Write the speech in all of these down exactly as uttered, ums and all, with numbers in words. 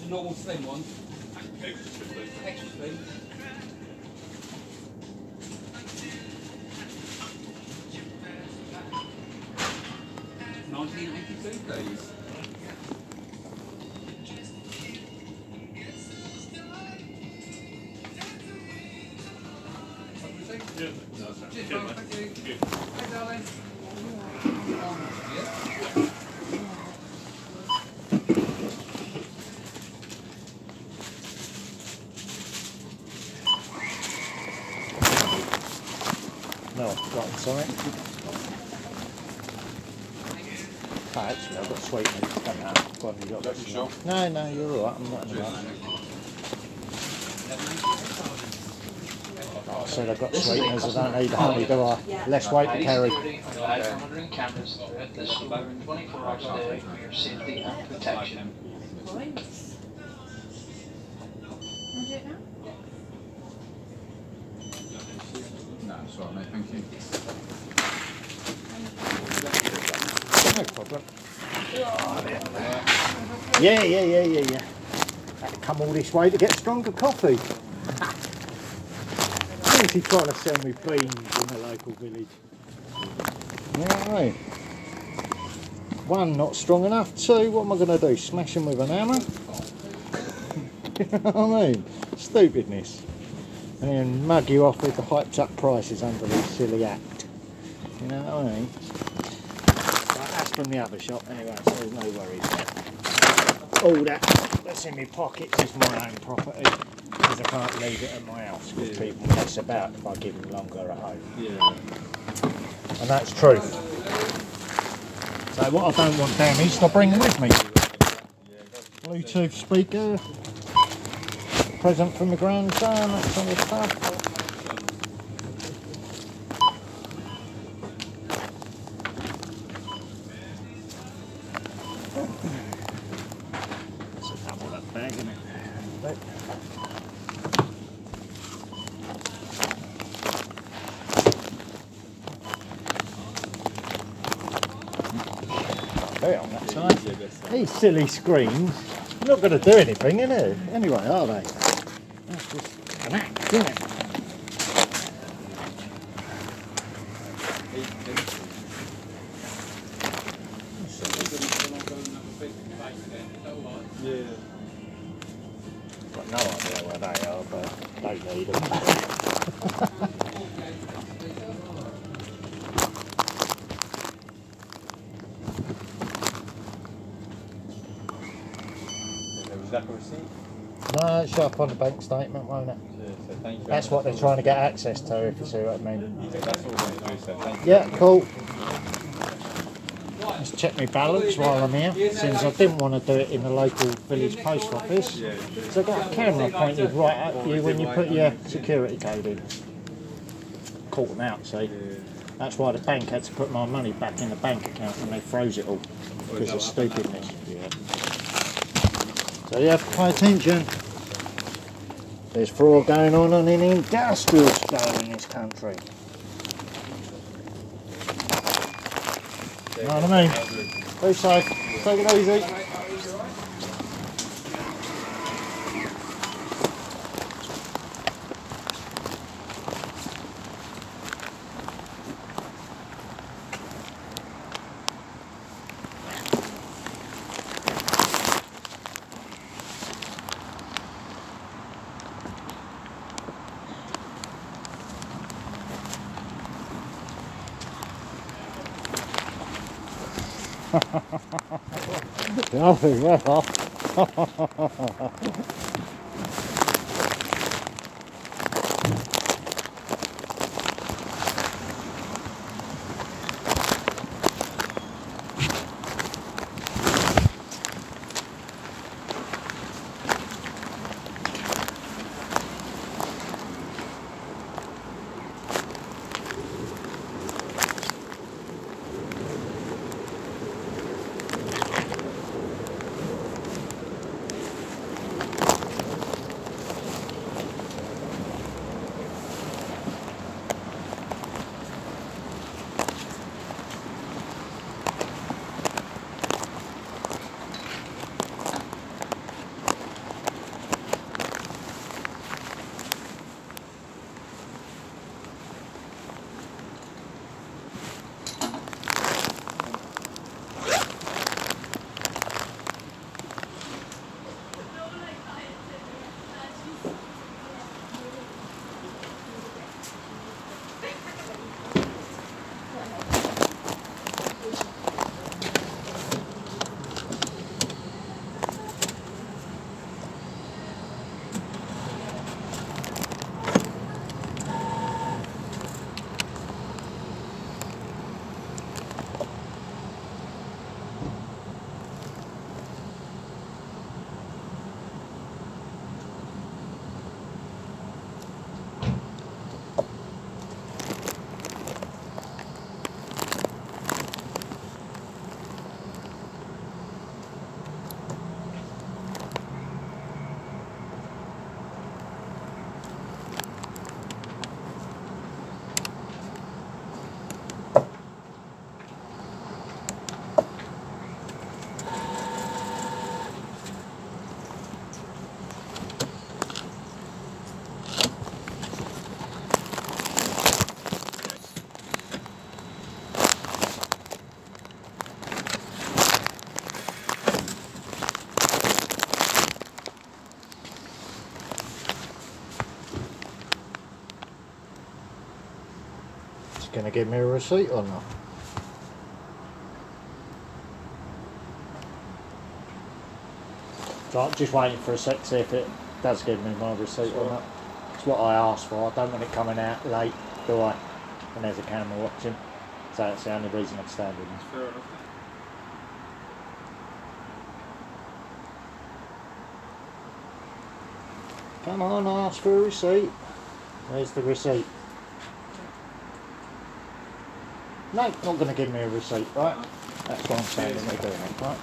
normal slim one. Extra slim. Extra slim. nineteen eighty-two, please. Yeah, no, that's Cheers, good, bro. mate. Thank you. Good. Hey, darling. No, I've forgotten something. Oh, actually, I've got sweeteners. Don't know. Go on, you got Are you sure? No, no, you're alright. I'm not in the rush. I said I've got sweeteners. I don't need honey, do I? Less weight to carry. Monitoring cameras throughout the store twenty-four hours a day for your safety and protection. No, it's all right, mate. Thank you. No problem. Yeah, yeah, yeah, yeah, yeah. Had to come all this way to get stronger coffee. Who's he trying to sell me beans in the local village? You know what I mean? One, not strong enough. Two, what am I going to do? Smash them with an hammer? You know what I mean? Stupidness. And then mug you off with the hyped up prices under this silly act. You know what I mean? Right, that's from the other shop anyway, so there's no worries there. All that that's in my pockets is my own property, because I can't leave it at my house, because Yeah. people mess about if I give them longer at home. Yeah. And that's true. So what I don't want damaged, I bring with me. Bluetooth speaker, present from the grandson, that sort of stuff. That's a double up bag, isn't it? There on that side. These silly screens are not going to do anything, are they? Anyway, are they? That's just an act, isn't it? Yeah. Got no idea where they are, but don't need them. Was that a receipt? No, it's show up on the bank statement, won't it? Yeah, so thank you. That's what they're trying to get access to, if you see what I mean. Yeah, that's all we do, so thank you. Yeah, cool. Just check my balance while I'm here, since I didn't want to do it in the local village post office. Yeah. So I've got a camera pointed right at you when you put your security code in. Caught them out, see? That's why the bank had to put my money back in the bank account and they froze it all, because of stupidness. Yeah. So you have to pay attention. There's fraud going on on an industrial scale in this country. You know what I mean? Be safe. Take it easy. Nothing better. going to give me a receipt or not. So I'm just waiting for a sec to see if it does give me my receipt or not. It's what I asked for. I don't want it coming out late, do I? And there's a camera watching. So that's the only reason I'm standing there. Fair enough. Come on, ask for a receipt. Where's the receipt? No, not going to give me a receipt, right? That's why I'm standing there doing it, right?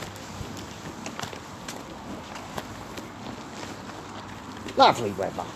Lovely weather.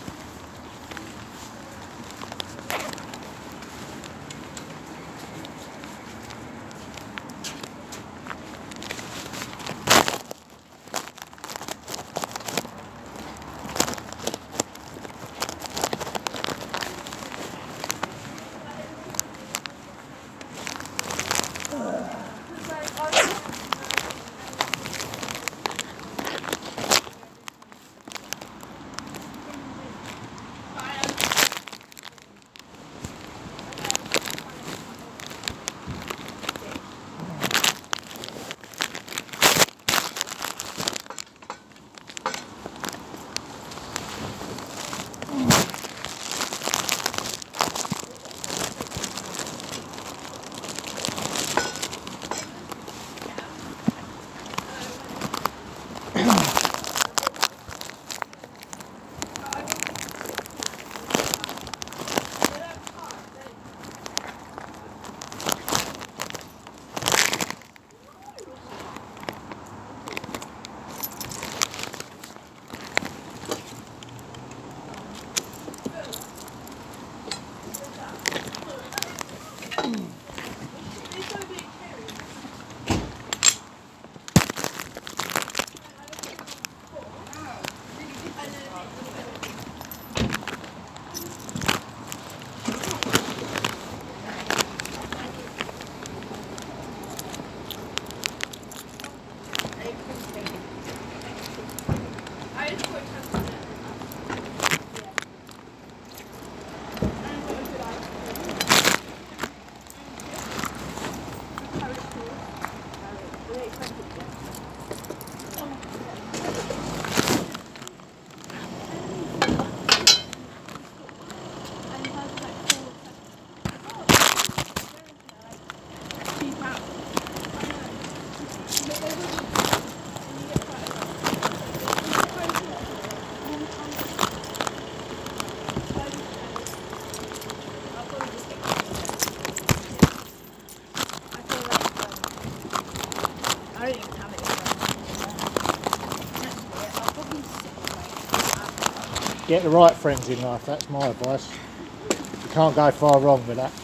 Get the right friends in life, that's my advice. You can't go far wrong with that.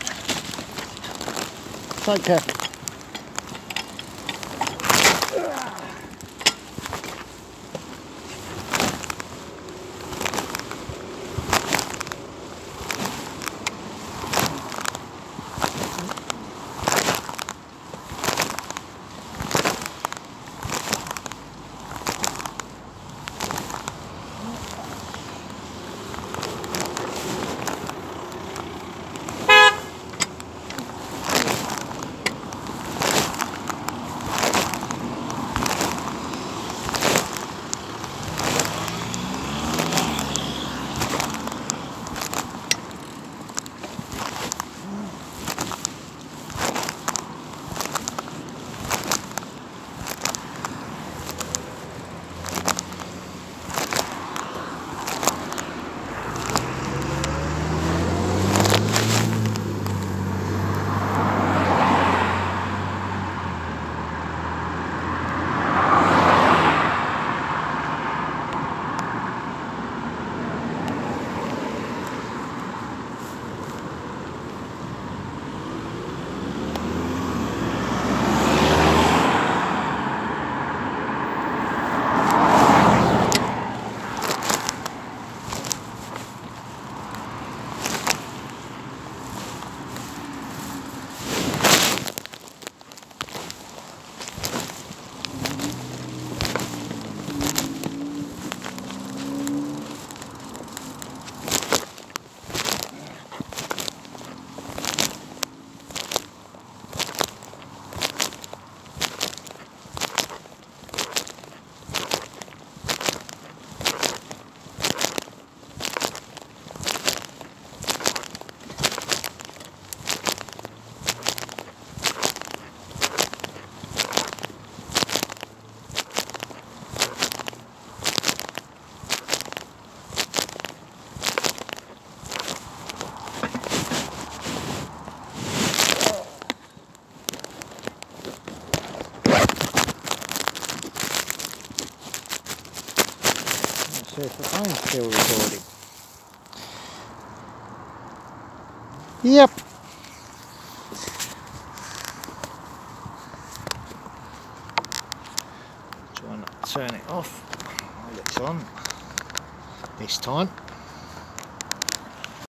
Take care. See if the phone's still recording. Yep. Try not to turn it off while it's on this time.